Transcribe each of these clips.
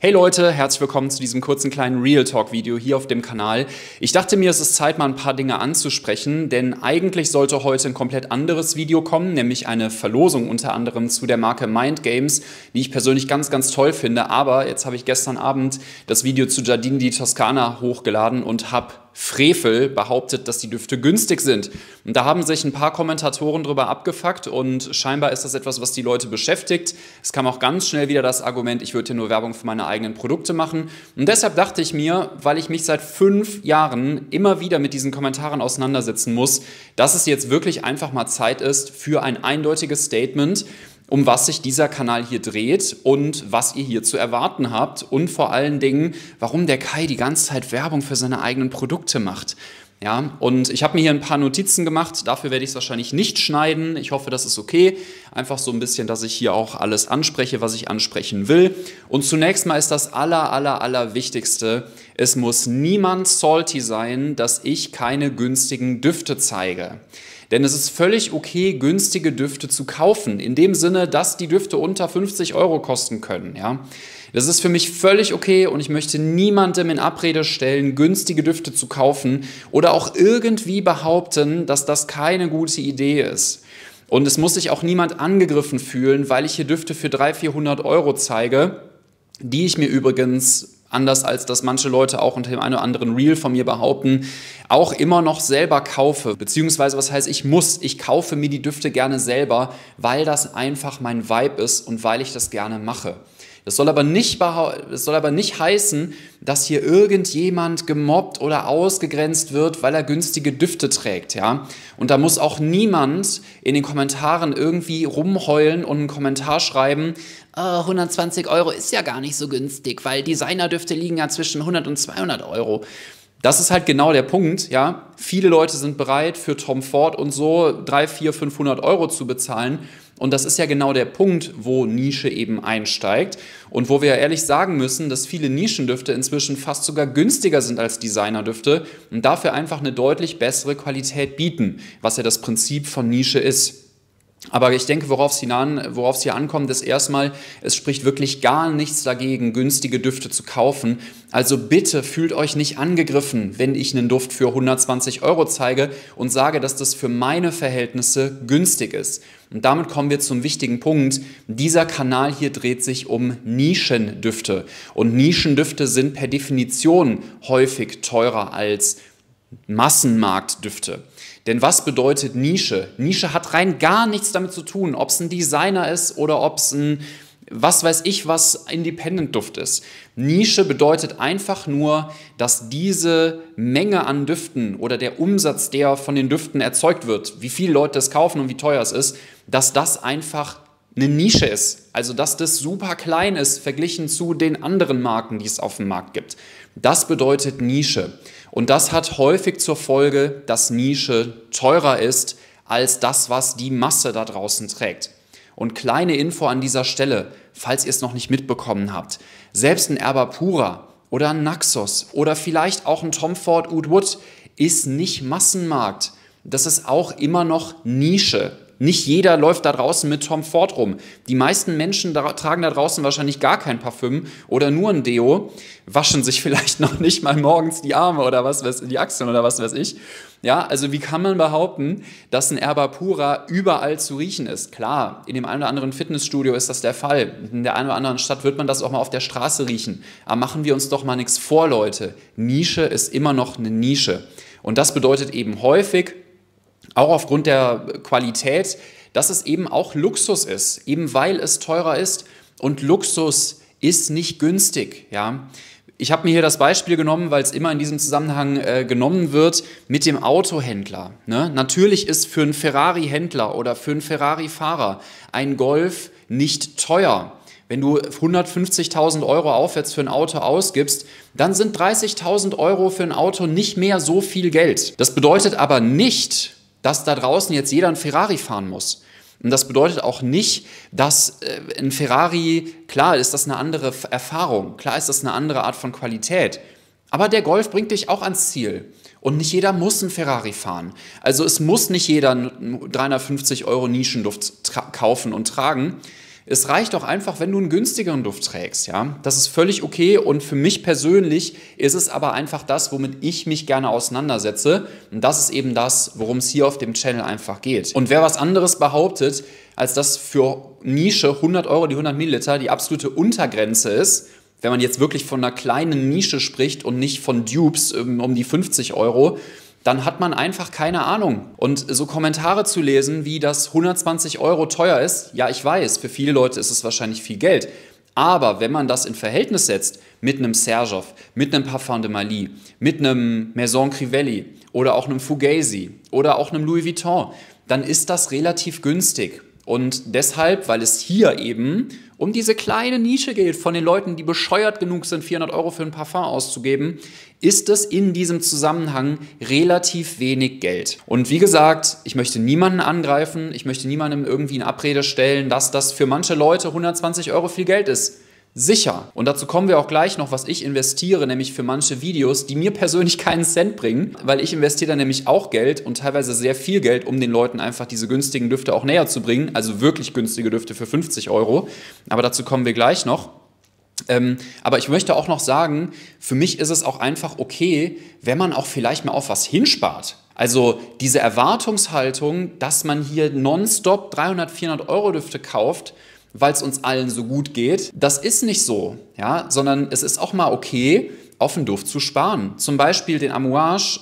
Hey Leute, herzlich willkommen zu diesem kurzen kleinen Real Talk Video hier auf dem Kanal. Ich dachte mir, es ist Zeit, mal ein paar Dinge anzusprechen, denn eigentlich sollte heute ein komplett anderes Video kommen, nämlich eine Verlosung unter anderem zu der Marke Mind Games, die ich persönlich ganz, ganz toll finde. Aber jetzt habe ich gestern Abend das Video zu Giardini di Toscana hochgeladen und habe Frevel behauptet, dass die Düfte günstig sind. Und da haben sich ein paar Kommentatoren drüber abgefuckt und scheinbar ist das etwas, was die Leute beschäftigt. Es kam auch ganz schnell wieder das Argument, ich würde hier nur Werbung für meine eigenen Produkte machen. Und deshalb dachte ich mir, weil ich mich seit 5 Jahren immer wieder mit diesen Kommentaren auseinandersetzen muss, dass es jetzt wirklich einfach mal Zeit ist für ein eindeutiges Statement, um was sich dieser Kanal hier dreht und was ihr hier zu erwarten habt und vor allen Dingen, warum der Kai die ganze Zeit Werbung für seine eigenen Produkte macht. Ja, und ich habe mir hier ein paar Notizen gemacht, dafür werde ich es wahrscheinlich nicht schneiden. Ich hoffe, das ist okay. Einfach so ein bisschen, dass ich hier auch alles anspreche, was ich ansprechen will. Und zunächst mal ist das Allerwichtigste, es muss niemand salty sein, dass ich keine günstigen Düfte zeige. Denn es ist völlig okay, günstige Düfte zu kaufen, in dem Sinne, dass die Düfte unter 50 € kosten können. Ja? Das ist für mich völlig okay und ich möchte niemandem in Abrede stellen, günstige Düfte zu kaufen oder auch irgendwie behaupten, dass das keine gute Idee ist. Und es muss sich auch niemand angegriffen fühlen, weil ich hier Düfte für 300-400 € zeige, die ich mir übrigens, anders als das manche Leute auch unter dem einen oder anderen Reel von mir behaupten, auch immer noch selber kaufe. Beziehungsweise, was heißt, ich kaufe mir die Düfte gerne selber, weil das einfach mein Vibe ist und weil ich das gerne mache. Das soll aber nicht heißen, dass hier irgendjemand gemobbt oder ausgegrenzt wird, weil er günstige Düfte trägt. Ja? Und da muss auch niemand in den Kommentaren irgendwie rumheulen und einen Kommentar schreiben, 120 € ist ja gar nicht so günstig, weil Designerdüfte liegen ja zwischen 100 und 200 €. Das ist halt genau der Punkt, ja. Viele Leute sind bereit, für Tom Ford und so 300, 400, 500 € zu bezahlen. Und das ist ja genau der Punkt, wo Nische eben einsteigt und wo wir ja ehrlich sagen müssen, dass viele Nischendüfte inzwischen fast sogar günstiger sind als Designerdüfte und dafür einfach eine deutlich bessere Qualität bieten, was ja das Prinzip von Nische ist. Aber ich denke, worauf es hier ankommt, ist erstmal, es spricht wirklich gar nichts dagegen, günstige Düfte zu kaufen. Also bitte fühlt euch nicht angegriffen, wenn ich einen Duft für 120 € zeige und sage, dass das für meine Verhältnisse günstig ist. Und damit kommen wir zum wichtigen Punkt. Dieser Kanal hier dreht sich um Nischendüfte. Und Nischendüfte sind per Definition häufig teurer als Massenmarktdüfte. Denn was bedeutet Nische? Nische hat rein gar nichts damit zu tun, ob es ein Designer ist oder ob es ein, was weiß ich was, Independent-Duft ist. Nische bedeutet einfach nur, dass diese Menge an Düften oder der Umsatz, der von den Düften erzeugt wird, wie viele Leute das kaufen und wie teuer es ist, dass das einfach eine Nische ist. Also dass das super klein ist, verglichen zu den anderen Marken, die es auf dem Markt gibt. Das bedeutet Nische. Und das hat häufig zur Folge, dass Nische teurer ist als das, was die Masse da draußen trägt. Und kleine Info an dieser Stelle, falls ihr es noch nicht mitbekommen habt. Selbst ein Erba Pura oder ein Naxos oder vielleicht auch ein Tom Ford Oud Wood ist nicht Massenmarkt. Das ist auch immer noch Nische. Nicht jeder läuft da draußen mit Tom Ford rum. Die meisten Menschen tragen da draußen wahrscheinlich gar kein Parfüm oder nur ein Deo, waschen sich vielleicht noch nicht mal morgens die Arme oder die Achseln oder was weiß ich. Ja, also wie kann man behaupten, dass ein Erba Pura überall zu riechen ist? Klar, in dem einen oder anderen Fitnessstudio ist das der Fall. In der einen oder anderen Stadt wird man das auch mal auf der Straße riechen. Aber machen wir uns doch mal nichts vor, Leute. Nische ist immer noch eine Nische. Und das bedeutet eben häufig, auch aufgrund der Qualität, dass es eben auch Luxus ist, eben weil es teurer ist. Und Luxus ist nicht günstig. Ja? Ich habe mir hier das Beispiel genommen, weil es immer in diesem Zusammenhang genommen wird, mit dem Autohändler. Ne? Natürlich ist für einen Ferrari-Händler oder für einen Ferrari-Fahrer ein Golf nicht teuer. Wenn du 150.000 € aufwärts für ein Auto ausgibst, dann sind 30.000 € für ein Auto nicht mehr so viel Geld. Das bedeutet aber nicht, dass da draußen jetzt jeder ein Ferrari fahren muss. Und das bedeutet auch nicht, dass ein Ferrari, klar ist das eine andere Erfahrung, klar ist das eine andere Art von Qualität, aber der Golf bringt dich auch ans Ziel. Und nicht jeder muss einen Ferrari fahren. Also es muss nicht jeder einen 350 € Nischenduft kaufen und tragen, Es reicht auch einfach, wenn du einen günstigeren Duft trägst, ja. Das ist völlig okay und für mich persönlich ist es aber einfach das, womit ich mich gerne auseinandersetze. Und das ist eben das, worum es hier auf dem Channel einfach geht. Und wer was anderes behauptet, als dass für Nische 100 Euro die 100 Milliliter die absolute Untergrenze ist, wenn man jetzt wirklich von einer kleinen Nische spricht und nicht von Dupes um die 50 Euro, dann hat man einfach keine Ahnung. Und so Kommentare zu lesen, wie das 120 Euro teuer ist, ja, ich weiß, für viele Leute ist es wahrscheinlich viel Geld. Aber wenn man das in Verhältnis setzt mit einem Serjoff, mit einem Parfum de Mali, mit einem Maison Crivelli oder auch einem Fugazi oder auch einem Louis Vuitton, dann ist das relativ günstig. Und deshalb, weil es hier eben um diese kleine Nische geht von den Leuten, die bescheuert genug sind, 400 Euro für ein Parfum auszugeben, ist es in diesem Zusammenhang relativ wenig Geld. Und wie gesagt, ich möchte niemanden angreifen, ich möchte niemandem irgendwie in Abrede stellen, dass das für manche Leute 120 Euro viel Geld ist. Sicher. Und dazu kommen wir auch gleich noch, was ich investiere, nämlich für manche Videos, die mir persönlich keinen Cent bringen, weil ich investiere da nämlich auch Geld und teilweise sehr viel Geld, um den Leuten einfach diese günstigen Düfte auch näher zu bringen, also wirklich günstige Düfte für 50 Euro. Aber dazu kommen wir gleich noch. Aber ich möchte auch noch sagen, für mich ist es auch einfach okay, wenn man auch vielleicht mal auf was hinspart. Also diese Erwartungshaltung, dass man hier nonstop 300, 400 Euro Düfte kauft, weil es uns allen so gut geht. Das ist nicht so, ja, sondern es ist auch mal okay, auf den Duft zu sparen. Zum Beispiel den Amouage,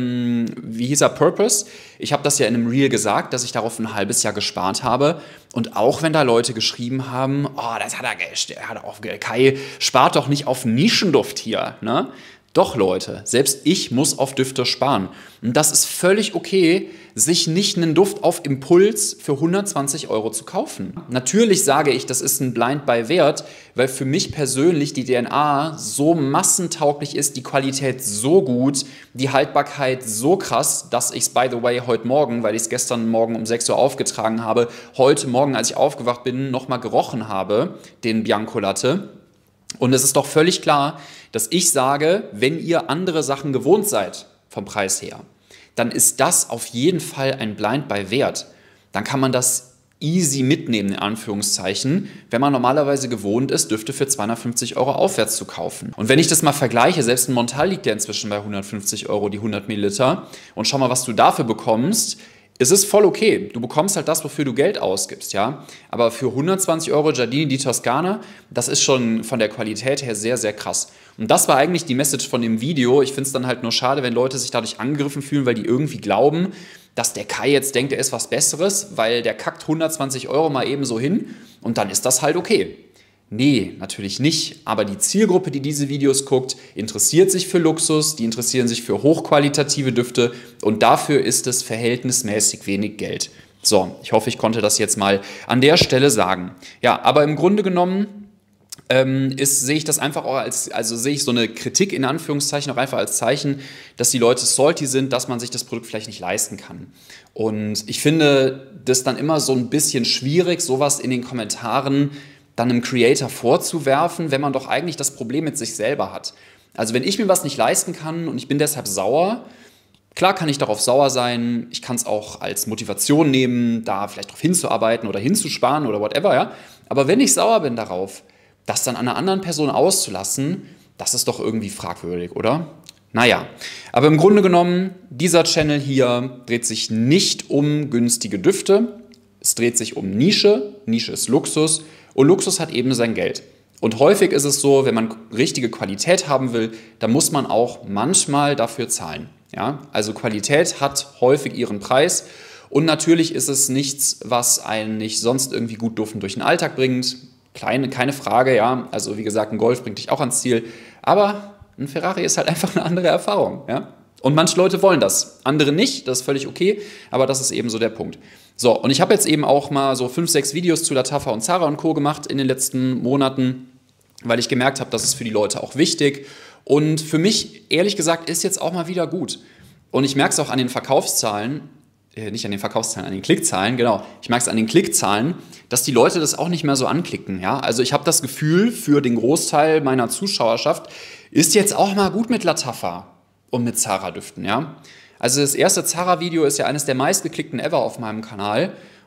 wie hieß er, Purpose. Ich habe das ja in einem Reel gesagt, dass ich darauf ein halbes Jahr gespart habe. Und auch wenn da Leute geschrieben haben, oh, das hat er auf Kai, spart doch nicht auf Nischenduft hier, ne? Doch, Leute, selbst ich muss auf Düfte sparen. Und das ist völlig okay, sich nicht einen Duft auf Impuls für 120 Euro zu kaufen. Natürlich sage ich, das ist ein Blind Buy wert, weil für mich persönlich die DNA so massentauglich ist, die Qualität so gut, die Haltbarkeit so krass, dass ich es, by the way, heute Morgen, weil ich es gestern Morgen um 6 Uhr aufgetragen habe, heute Morgen, als ich aufgewacht bin, nochmal gerochen habe, den Bianco Latte. Und es ist doch völlig klar, dass ich sage, wenn ihr andere Sachen gewohnt seid vom Preis her, dann ist das auf jeden Fall ein Blind Buy wert. Dann kann man das easy mitnehmen, in Anführungszeichen, wenn man normalerweise gewohnt ist, Düfte für 250 Euro aufwärts zu kaufen. Und wenn ich das mal vergleiche, selbst ein Montal liegt ja inzwischen bei 150 Euro die 100 Milliliter und schau mal, was du dafür bekommst. Es ist voll okay. Du bekommst halt das, wofür du Geld ausgibst, ja. Aber für 120 Euro Giardini di Toscana, das ist schon von der Qualität her sehr, sehr krass. Und das war eigentlich die Message von dem Video. Ich finde es dann halt nur schade, wenn Leute sich dadurch angegriffen fühlen, weil die irgendwie glauben, dass der Kai jetzt denkt, er ist was Besseres, weil der kackt 120 Euro mal eben so hin und dann ist das halt okay. Nee, natürlich nicht, aber die Zielgruppe, die diese Videos guckt, interessiert sich für Luxus, die interessieren sich für hochqualitative Düfte und dafür ist es verhältnismäßig wenig Geld. So, ich hoffe, ich konnte das jetzt mal an der Stelle sagen. Ja, aber im Grunde genommen sehe ich das einfach auch sehe ich so eine Kritik in Anführungszeichen auch einfach als Zeichen, dass die Leute salty sind, dass man sich das Produkt vielleicht nicht leisten kann. Und ich finde das dann immer so ein bisschen schwierig, sowas in den Kommentaren dann einem Creator vorzuwerfen, wenn man doch eigentlich das Problem mit sich selber hat. Also wenn ich mir was nicht leisten kann und ich bin deshalb sauer, klar kann ich darauf sauer sein, ich kann es auch als Motivation nehmen, da vielleicht darauf hinzuarbeiten oder hinzusparen oder whatever, ja. Aber wenn ich sauer bin darauf, das dann an einer anderen Person auszulassen, das ist doch irgendwie fragwürdig, oder? Naja, aber im Grunde genommen, dieser Channel hier dreht sich nicht um günstige Düfte, es dreht sich um Nische, Nische ist Luxus und Luxus hat eben sein Geld. Und häufig ist es so, wenn man richtige Qualität haben will, dann muss man auch manchmal dafür zahlen. Ja? Also Qualität hat häufig ihren Preis und natürlich ist es nichts, was einen nicht sonst irgendwie gut duftend durch den Alltag bringt. Keine Frage, ja. Also wie gesagt, ein Golf bringt dich auch ans Ziel. Aber ein Ferrari ist halt einfach eine andere Erfahrung, ja. Und manche Leute wollen das, andere nicht. Das ist völlig okay, aber das ist eben so der Punkt. So, und ich habe jetzt eben auch mal so 5, 6 Videos zu Lattafa und Zara und Co. gemacht in den letzten Monaten, weil ich gemerkt habe, das ist für die Leute auch wichtig. Und für mich, ehrlich gesagt, ist jetzt auch mal wieder gut. Und ich merke es auch an den Verkaufszahlen, nicht an den Verkaufszahlen, an den Klickzahlen, genau. Ich merke es an den Klickzahlen, dass die Leute das auch nicht mehr so anklicken. Ja? Also ich habe das Gefühl, für den Großteil meiner Zuschauerschaft ist jetzt auch mal gut mit Lattafa und mit Zara-Düften. Ja? Also das erste Zara-Video ist ja eines der meistgeklickten ever auf meinem Kanal.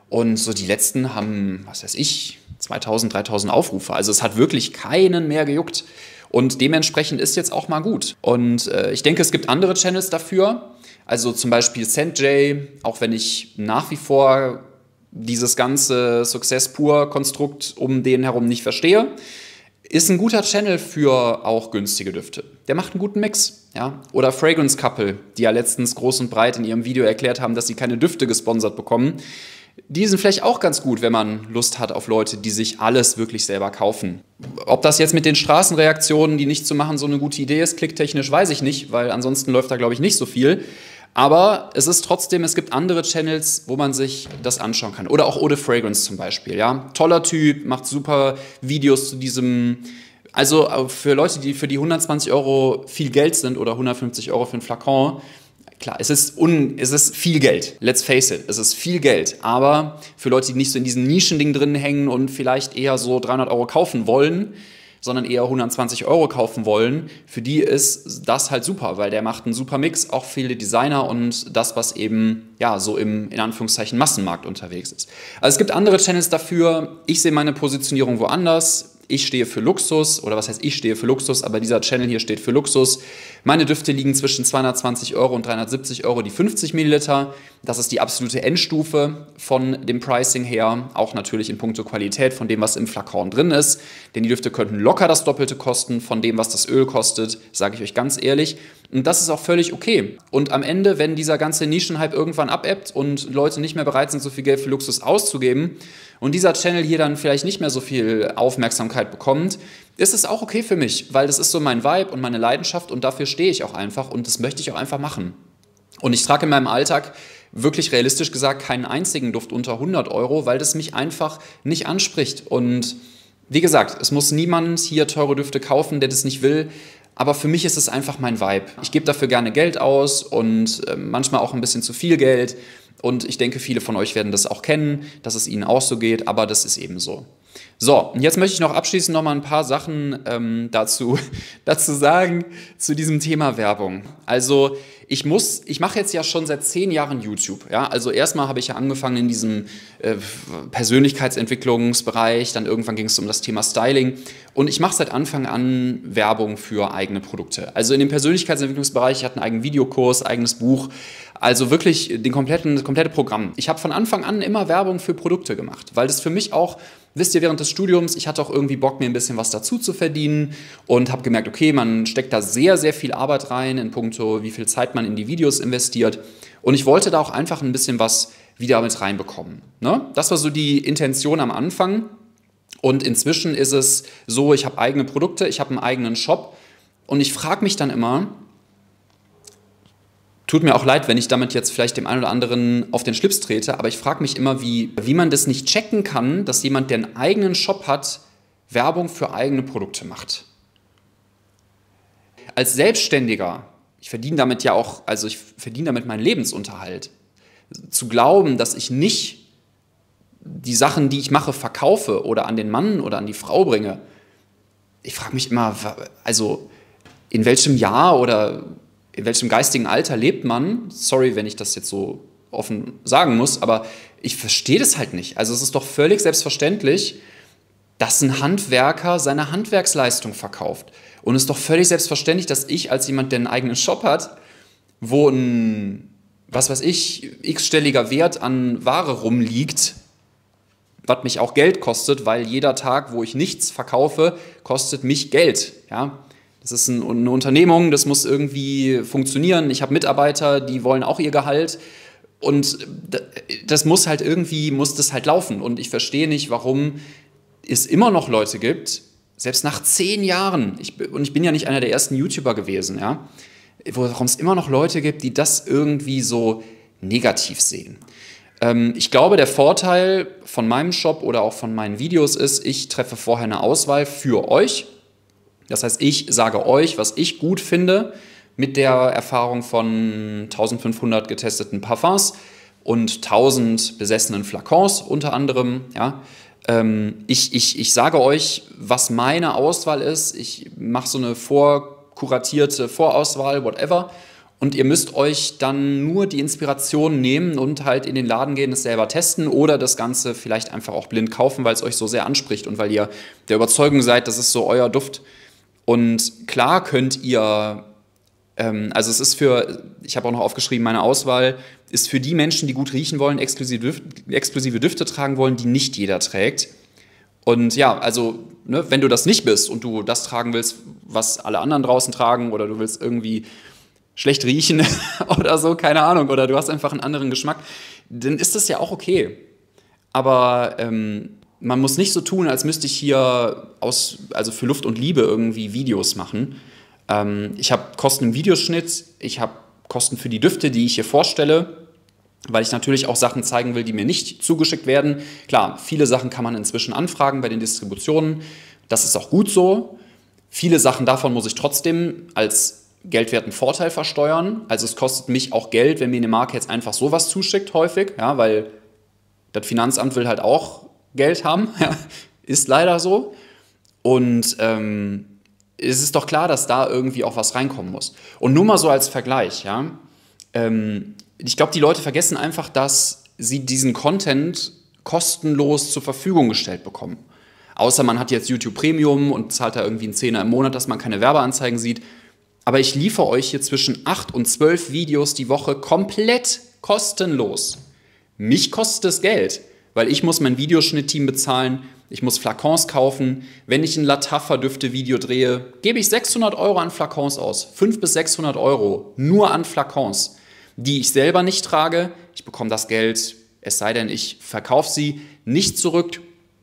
Und so die letzten haben, was weiß ich, 2000, 3000 Aufrufe. Also es hat wirklich keinen mehr gejuckt. Und dementsprechend ist jetzt auch mal gut. Und ich denke, es gibt andere Channels dafür. Also zum Beispiel SendJ, auch wenn ich nach wie vor dieses ganze Success-Pur-Konstrukt um den herum nicht verstehe, ist ein guter Channel für auch günstige Düfte. Der macht einen guten Mix. Ja? Oder Fragrance Couple, die ja letztens groß und breit in ihrem Video erklärt haben, dass sie keine Düfte gesponsert bekommen. Die sind vielleicht auch ganz gut, wenn man Lust hat auf Leute, die sich alles wirklich selber kaufen. Ob das jetzt mit den Straßenreaktionen, die nicht zu machen, so eine gute Idee ist, klicktechnisch, weiß ich nicht, weil ansonsten läuft da, glaube ich, nicht so viel. Aber es ist trotzdem, es gibt andere Channels, wo man sich das anschauen kann. Oder auch Eau de Fragrance zum Beispiel. Ja? Toller Typ, macht super Videos zu diesem. Also für Leute, die für die 120 € viel Geld sind oder 150 € für einen Flakon, klar, es ist viel Geld. Let's face it, es ist viel Geld. Aber für Leute, die nicht so in diesem Nischending drin hängen und vielleicht eher so 300 € kaufen wollen, sondern eher 120 € kaufen wollen, für die ist das halt super, weil der macht einen super Mix, auch viele Designer und das, was eben ja so im, in Anführungszeichen, Massenmarkt unterwegs ist. Also es gibt andere Channels dafür, ich sehe meine Positionierung woanders. Ich stehe für Luxus, oder was heißt ich stehe für Luxus, aber dieser Channel hier steht für Luxus. Meine Düfte liegen zwischen 220 € und 370 € die 50 Milliliter. Das ist die absolute Endstufe von dem Pricing her, auch natürlich in puncto Qualität von dem, was im Flakon drin ist. Denn die Düfte könnten locker das Doppelte kosten von dem, was das Öl kostet, sage ich euch ganz ehrlich. Und das ist auch völlig okay. Und am Ende, wenn dieser ganze Nischenhype irgendwann abebbt und Leute nicht mehr bereit sind, so viel Geld für Luxus auszugeben und dieser Channel hier dann vielleicht nicht mehr so viel Aufmerksamkeit bekommt, ist es auch okay für mich, weil das ist so mein Vibe und meine Leidenschaft und dafür stehe ich auch einfach und das möchte ich auch einfach machen. Und ich trage in meinem Alltag wirklich realistisch gesagt keinen einzigen Duft unter 100 €, weil das mich einfach nicht anspricht. Und wie gesagt, es muss niemand hier teure Düfte kaufen, der das nicht will. Aber für mich ist es einfach mein Vibe. Ich gebe dafür gerne Geld aus und manchmal auch ein bisschen zu viel Geld. Und ich denke, viele von euch werden das auch kennen, dass es ihnen auch so geht, aber das ist eben so. So, und jetzt möchte ich noch abschließend noch mal ein paar Sachen dazu sagen, zu diesem Thema Werbung. Also ich mache jetzt ja schon seit 10 Jahren YouTube. Ja? Also erstmal habe ich ja angefangen in diesem Persönlichkeitsentwicklungsbereich, dann irgendwann ging es um das Thema Styling und ich mache seit Anfang an Werbung für eigene Produkte. Also in dem Persönlichkeitsentwicklungsbereich, ich hatte einen eigenen Videokurs, eigenes Buch, also wirklich das komplette Programm. Ich habe von Anfang an immer Werbung für Produkte gemacht, weil das für mich auch, wisst ihr, während des Studiums, ich hatte auch irgendwie Bock, mir ein bisschen was dazu zu verdienen und habe gemerkt, okay, man steckt da sehr, sehr viel Arbeit rein in puncto, wie viel Zeit man in die Videos investiert und ich wollte da auch einfach ein bisschen was wieder mit reinbekommen. Ne? Das war so die Intention am Anfang und inzwischen ist es so, ich habe eigene Produkte, ich habe einen eigenen Shop und ich frage mich dann immer, tut mir auch leid, wenn ich damit jetzt vielleicht dem einen oder anderen auf den Schlips trete, aber ich frage mich immer, wie man das nicht checken kann, dass jemand, der einen eigenen Shop hat, Werbung für eigene Produkte macht. Als Selbstständiger, ich verdiene damit ja auch, also ich verdiene damit meinen Lebensunterhalt. Zu glauben, dass ich nicht die Sachen, die ich mache, verkaufe oder an den Mann oder an die Frau bringe, ich frage mich immer, also in welchem Jahr oder in welchem geistigen Alter lebt man? Sorry, wenn ich das jetzt so offen sagen muss, aber ich verstehe das halt nicht. Also es ist doch völlig selbstverständlich, dass ein Handwerker seine Handwerksleistung verkauft. Und es ist doch völlig selbstverständlich, dass ich als jemand, der einen eigenen Shop hat, wo ein, was weiß ich, x-stelliger Wert an Ware rumliegt, was mich auch Geld kostet, weil jeder Tag, wo ich nichts verkaufe, kostet mich Geld, ja. Das ist eine Unternehmung, das muss irgendwie funktionieren. Ich habe Mitarbeiter, die wollen auch ihr Gehalt. Und das muss halt irgendwie, muss das halt laufen. Und ich verstehe nicht, warum es immer noch Leute gibt, selbst nach 10 Jahren, und ich bin ja nicht einer der ersten YouTuber gewesen, ja, warum es immer noch Leute gibt, die das irgendwie so negativ sehen. Ich glaube, der Vorteil von meinem Shop oder auch von meinen Videos ist, ich treffe vorher eine Auswahl für euch. Das heißt, ich sage euch, was ich gut finde, mit der Erfahrung von 1500 getesteten Parfums und 1000 besessenen Flakons unter anderem. Ja. Ich sage euch, was meine Auswahl ist. Ich mache so eine vorkuratierte Vorauswahl, whatever. Und ihr müsst euch dann nur die Inspiration nehmen und halt in den Laden gehen, es selber testen oder das Ganze vielleicht einfach auch blind kaufen, weil es euch so sehr anspricht und weil ihr der Überzeugung seid, das ist so euer Duft. Und klar könnt ihr, also es ist ich habe auch noch aufgeschrieben, meine Auswahl ist für die Menschen, die gut riechen wollen, exklusive Düfte tragen wollen, die nicht jeder trägt. Und ja, also ne, wenn du das nicht bist und du das tragen willst, was alle anderen draußen tragen oder du willst irgendwie schlecht riechen oder so, keine Ahnung, oder du hast einfach einen anderen Geschmack, dann ist das ja auch okay. Aber man muss nicht so tun, als müsste ich hier also für Luft und Liebe irgendwie Videos machen. Ich habe Kosten im Videoschnitt, ich habe Kosten für die Düfte, die ich hier vorstelle, weil ich natürlich auch Sachen zeigen will, die mir nicht zugeschickt werden. Klar, viele Sachen kann man inzwischen anfragen bei den Distributionen, das ist auch gut so. Viele Sachen davon muss ich trotzdem als geldwerten Vorteil versteuern. Also es kostet mich auch Geld, wenn mir eine Marke jetzt einfach sowas zuschickt, häufig, ja, weil das Finanzamt will halt auch Geld haben, ja, ist leider so. Und es ist doch klar, dass da irgendwie auch was reinkommen muss. Und nur mal so als Vergleich, ja, ich glaube, die Leute vergessen einfach, dass sie diesen Content kostenlos zur Verfügung gestellt bekommen. Außer man hat jetzt YouTube Premium und zahlt da irgendwie einen Zehner im Monat, dass man keine Werbeanzeigen sieht. Aber ich liefere euch hier zwischen 8 und 12 Videos die Woche komplett kostenlos. Mich kostet es Geld, weil ich muss mein Videoschnittteam bezahlen, ich muss Flakons kaufen. Wenn ich ein Lattafa-Düfte-Video drehe, gebe ich 600 € an Flakons aus. 500 bis 600 € nur an Flakons, die ich selber nicht trage. Ich bekomme das Geld, es sei denn, ich verkaufe sie, nicht zurück.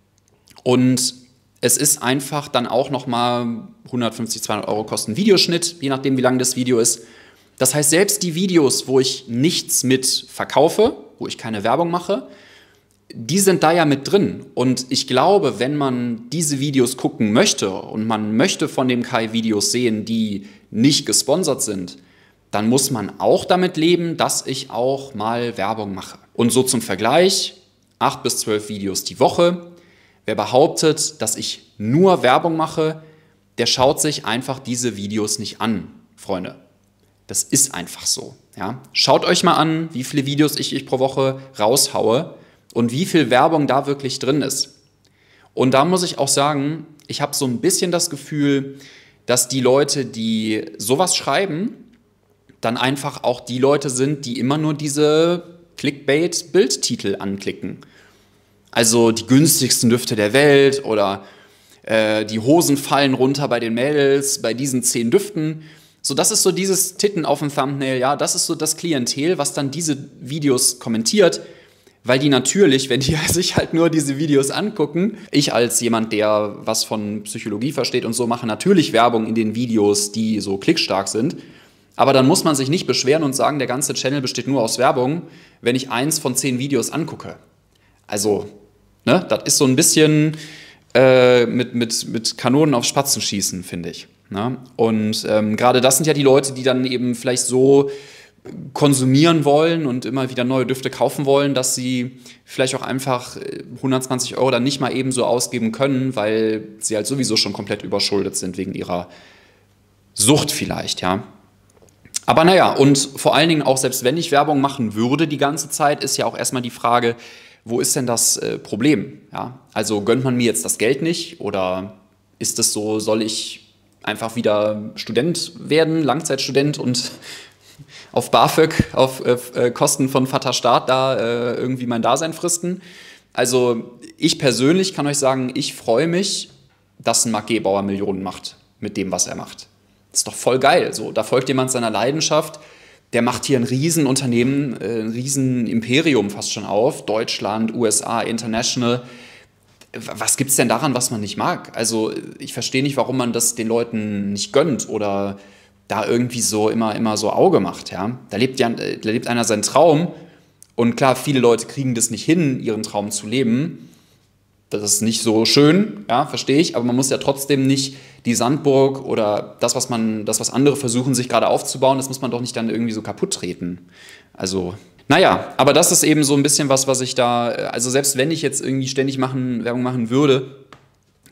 Und es ist einfach dann auch nochmal 150, 200 € kosten Videoschnitt, je nachdem, wie lang das Video ist. Das heißt, selbst die Videos, wo ich nichts mit verkaufe, wo ich keine Werbung mache, die sind da ja mit drin. Und ich glaube, wenn man diese Videos gucken möchte und man möchte von dem Kai Videos sehen, die nicht gesponsert sind, dann muss man auch damit leben, dass ich auch mal Werbung mache. Und so zum Vergleich, 8 bis 12 Videos die Woche. Wer behauptet, dass ich nur Werbung mache, der schaut sich einfach diese Videos nicht an, Freunde. Das ist einfach so. Ja? Schaut euch mal an, wie viele Videos ich pro Woche raushaue und wie viel Werbung da wirklich drin ist. Und da muss ich auch sagen, ich habe so ein bisschen das Gefühl, dass die Leute, die sowas schreiben, dann einfach auch die Leute sind, die immer nur diese Clickbait-Bildtitel anklicken. Also die günstigsten Düfte der Welt oder die Hosen fallen runter bei den Mädels, bei diesen 10 Düften. So, das ist so dieses Titten auf dem Thumbnail, ja, das ist so das Klientel, was dann diese Videos kommentiert, weil die natürlich, wenn die sich halt nur diese Videos angucken, ich als jemand, der was von Psychologie versteht und so, mache natürlich Werbung in den Videos, die so klickstark sind. Aber dann muss man sich nicht beschweren und sagen, der ganze Channel besteht nur aus Werbung, wenn ich 1 von 10 Videos angucke. Also, ne, das ist so ein bisschen mit Kanonen auf Spatzen schießen, finde ich. Ne? Und gerade das sind ja die Leute, die dann eben vielleicht so konsumieren wollen und immer wieder neue Düfte kaufen wollen, dass sie vielleicht auch einfach 120 € dann nicht mal eben so ausgeben können, weil sie halt sowieso schon komplett überschuldet sind wegen ihrer Sucht vielleicht, ja. Aber naja, und vor allen Dingen auch, selbst wenn ich Werbung machen würde die ganze Zeit, ist ja auch erstmal die Frage, wo ist denn das Problem? Ja? Also gönnt man mir jetzt das Geld nicht oder ist es so, soll ich einfach wieder Student werden, Langzeitstudent und auf BAföG, auf Kosten von Vater Staat da irgendwie mein Dasein fristen? Also ich persönlich kann euch sagen, ich freue mich, dass ein Marc Gebauer Millionen macht mit dem, was er macht. Das ist doch voll geil. So, da folgt jemand seiner Leidenschaft, der macht hier ein Riesenunternehmen, ein Riesenimperium fast schon auf. Deutschland, USA, International. Was gibt's denn daran, was man nicht mag? Also ich verstehe nicht, warum man das den Leuten nicht gönnt oder da irgendwie so immer so Auge macht. Ja? Da lebt einer seinen Traum. Und klar, viele Leute kriegen das nicht hin, ihren Traum zu leben. Das ist nicht so schön, ja, verstehe ich, aber man muss ja trotzdem nicht die Sandburg oder das, was andere versuchen, sich gerade aufzubauen, das muss man doch nicht dann irgendwie so kaputt treten. Also, naja, aber das ist eben so ein bisschen was ich da, also selbst wenn ich jetzt irgendwie ständig Werbung machen würde,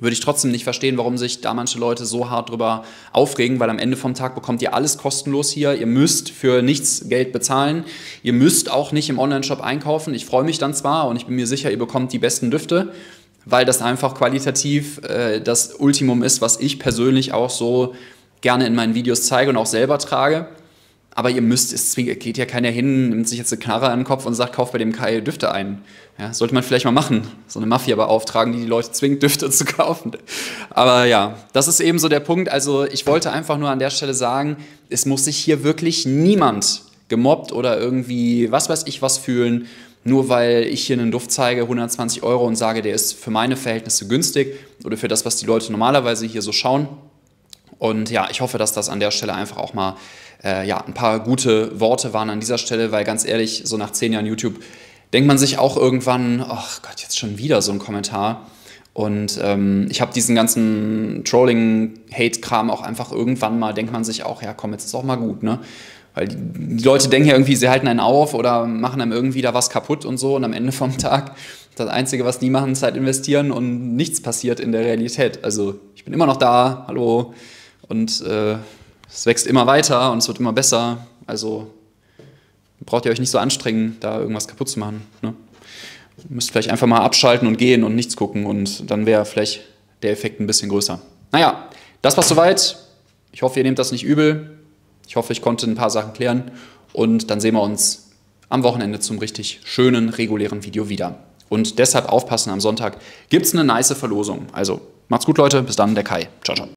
würde ich trotzdem nicht verstehen, warum sich da manche Leute so hart drüber aufregen, weil am Ende vom Tag bekommt ihr alles kostenlos hier. Ihr müsst für nichts Geld bezahlen. Ihr müsst auch nicht im Onlineshop einkaufen. Ich freue mich dann zwar und ich bin mir sicher, ihr bekommt die besten Düfte, weil das einfach qualitativ das Ultimum ist, was ich persönlich auch so gerne in meinen Videos zeige und auch selber trage. Aber ihr müsst, es geht ja keiner hin, nimmt sich jetzt eine Knarre an den Kopf und sagt, kauf bei dem Kai Düfte ein. Ja, sollte man vielleicht mal machen, so eine Mafia beauftragen, die die Leute zwingt, Düfte zu kaufen. Aber ja, das ist eben so der Punkt. Also ich wollte einfach nur an der Stelle sagen, es muss sich hier wirklich niemand gemobbt oder irgendwie was weiß ich was fühlen, nur weil ich hier einen Duft zeige, 120 € und sage, der ist für meine Verhältnisse günstig oder für das, was die Leute normalerweise hier so schauen. Und ja, ich hoffe, dass das an der Stelle einfach auch mal ein paar gute Worte waren an dieser Stelle, weil ganz ehrlich, so nach 10 Jahren YouTube denkt man sich auch irgendwann, ach Gott, jetzt schon wieder so ein Kommentar. Und ich habe diesen ganzen Trolling-Hate-Kram auch einfach irgendwann mal, denkt man sich auch, ja komm, jetzt ist auch mal gut, ne? Weil die Leute denken ja irgendwie, sie halten einen auf oder machen einem irgendwie da was kaputt und so und am Ende vom Tag, das Einzige, was die machen, ist halt investieren und nichts passiert in der Realität. Also ich bin immer noch da, hallo, und es wächst immer weiter und es wird immer besser. Also braucht ihr euch nicht so anstrengen, da irgendwas kaputt zu machen. Ne? Ihr müsst vielleicht einfach mal abschalten und gehen und nichts gucken und dann wäre vielleicht der Effekt ein bisschen größer. Naja, das war's soweit. Ich hoffe, ihr nehmt das nicht übel. Ich hoffe, ich konnte ein paar Sachen klären und dann sehen wir uns am Wochenende zum richtig schönen, regulären Video wieder. Und deshalb aufpassen, am Sonntag gibt es eine nice Verlosung. Also macht's gut, Leute. Bis dann, der Kai. Ciao, ciao.